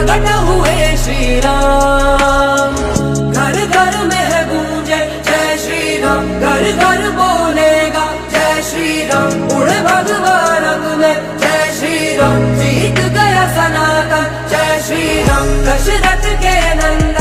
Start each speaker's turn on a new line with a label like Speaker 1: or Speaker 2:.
Speaker 1: प्रकट हुए श्री राम। घर घर में है गूंजे जय श्री राम, घर घर बोलेगा जय श्री राम। उड़े भगवा रंग में जय श्री राम, जीत गया सनातन जय श्री राम। दशरथ के नंदन